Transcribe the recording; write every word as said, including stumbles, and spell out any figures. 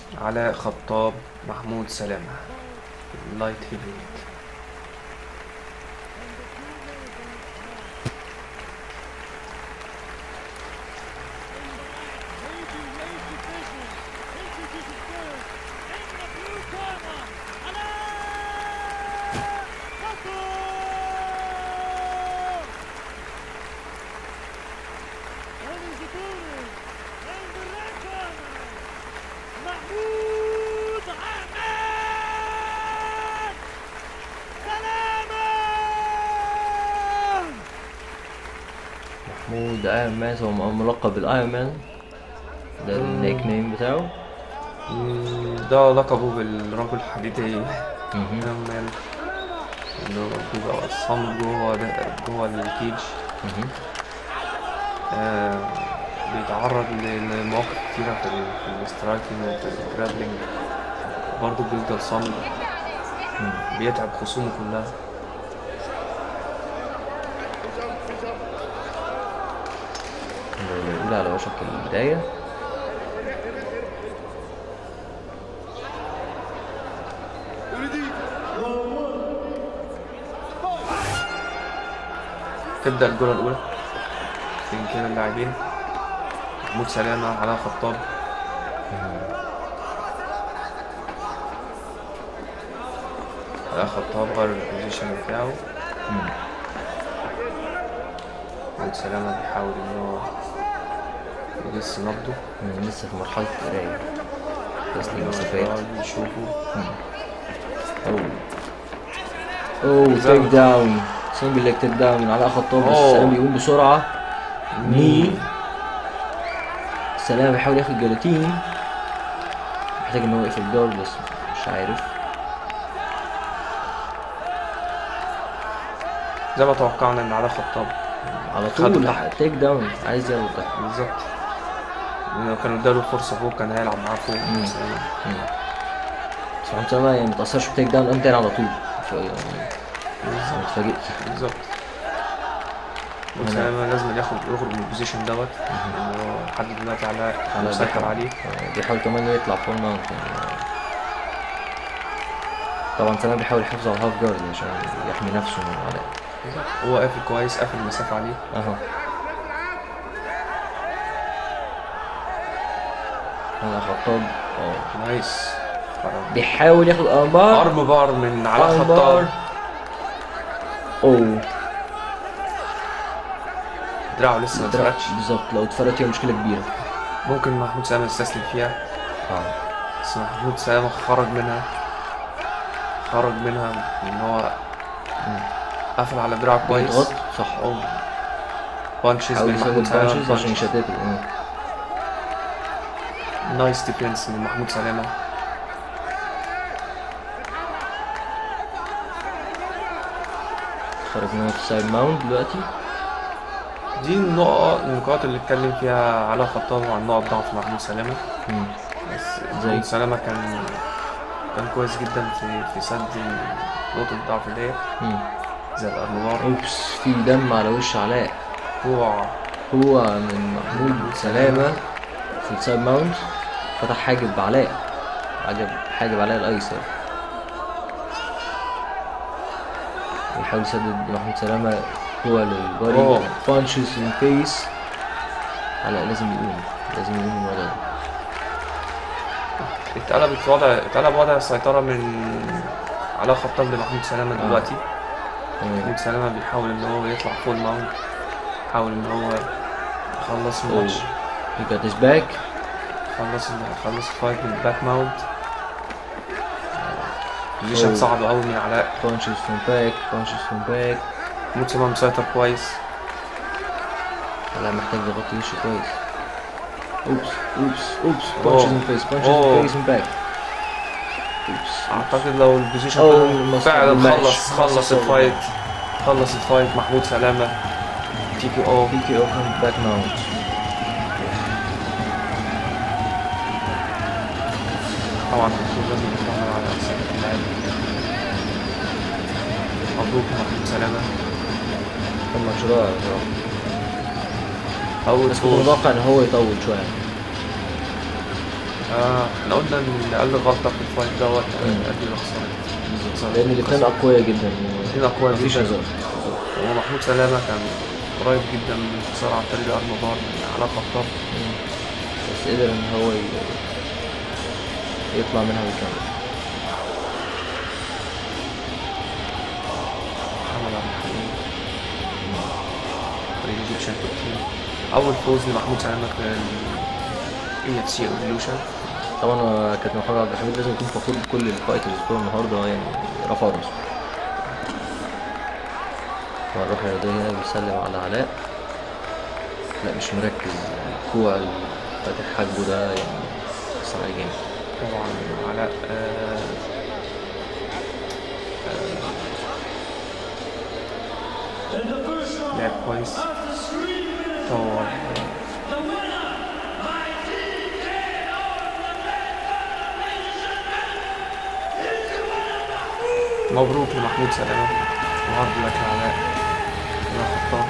علاء خطاب، محمود سلامة، لايت هيفي. محمود ايرون مان، هو ملقب بالايرون مان، ده النيك نيم بتاعه. ده لقبه بالرجل الحديدي ايرون مان، اللي هو بيبقى صامد جوه جوه الكيج. آه بيتعرض لمواقف كتيرة في في الاسترايكنج وفي الجرابلينج، برضه بيفضل صامد، بيتعب خصومه كلها. الأولى على وشك البداية. تبدأ الجولة الأولى بين كده اللاعبين محمود سلامة، علاء خطاب. علاء خطاب غير البوزيشن بتاعه. محمود سلامة بيحاول إن هو يجس نبضه، لسه في مرحلة القراية، تسليم مسافات يشوفه. أوه أوه تيك داون، سنجل ليج تيك داون من علاء خطاب، بس سلام بيقوم بسرعة. ني سلام بيحاول ياخد جلاتين، محتاج إن هو يقفل الجارد بس مش عارف. زي ما توقعنا إن علاء خطاب على طول تيك داون، عايز ياخد بالظبط. لو كانوا اداله فرصة فوق كان هيلعب معاه فوق. بس محمود سلامة يعني متأثرش بتيك داون، قام تاني على طول، اتفاجئت. بالظبط. محمود سلامة لازم ياخد يخرج من البوزيشن دوت، لأنه لحد دلوقتي علاء مسيطر عليه. بيحاول كمان يطلع فول ماونت. طبعا سلام بيحاول يحافظ على الهاف جارد عشان يحمي نفسه من علاء. هو قافل كويس، قافل المسافة عليه. اهو علاء خطاب اه نايس، بيحاول ياخد ارمبار ارم بار من علاء خطاب. اوه دراعه لسه ما اتفردش. بالظبط، لو اتفردت هي مشكلة كبيرة، ممكن محمود سلامة يستسلم فيها. اه بس محمود سلامة خرج منها، خرج منها ان هو قفل على دراعه كويس. بيضغط صح. اوه بانشز من محمود سلامة عشان يشتته. نايس ديفنس من محمود سلامة. خرج منها في سايد ماونت دلوقتي. دي النقط النقاط اللي اتكلم فيها علاء خطاب عن نقط ضعف محمود سلامة. مم. بس محمود سلامة كان كان كويس جدا في في سد نقطة الضعف ديت زي الارمبار. اوبس، في دم على وش علاء. هو هو من محمود سلامة في السايد ماونت فتح حاجب علاء، حاجب حاجب علاء الايسر. يحاول يسدد محمود سلامة هو للباري بانشز ان فيس. علاء لازم يقوم، لازم يقوم من الوضع ده. اتقلبت وضع اتقلب وضع السيطرة من علاء خطاب لمحمود سلامة دلوقتي. محمود سلامة بيحاول ان هو يطلع فول ماونت، بيحاول ان هو يخلص الماتش. he got his back. خلص خلص الفايت بالباك ماونت. بوزيشن صعب قوي من علاء. بانشز فروم باك، بانشز فروم باك. محمود سلامة مسيطر كويس. علاء محتاج يغطي وشه كويس. اوبس اوبس اوبس بانشز ان فيس، بانشز ان فيس ان باك. اوبس اعتقد لو البوزيشن فعلا خلص خلص الفايت خلص الفايت محمود سلامة. تي كي او تي كي او فروم باك ماونت. طبعا الدكتور لازم يطمن على أحسن اللاعب. مبروك محمود سلامة. كان ماتش رائع بصراحة. أول بس كنت متوقع إن هو يطول شوية. اه احنا قلنا ان اقل غلطه في الفايت دوت ادي لخساره. لان الاثنين اقوياء جدا الاثنين اقوياء مفيش جدا. هزار. ومحمود سلامه كان قريب جدا من الانتصار عن طريق ارمضان من على خطاب، بس قدر ان هو ي- يطلع منها ويكمل. محمد عبد الحليم الايجيبشن توب تيم. اول فوز لمحمود سلامه في الاي اف سي ايفولوشن. طبعا هو كابتن محمد عبد الحميد لازم يكون فخور بكل الفايترز بتوع النهارده، يعني رفع راسه. والروح الرياضية هنا بيسلم على علاء، لا مش مركز، الكوع اللي فاتح حاجبه ده يعني أثر عليه جامد. طبعا علاء آه آه لعب كويس، طور مبروك لمحمود سلامة وهارد لك يا علاء. انا خطاب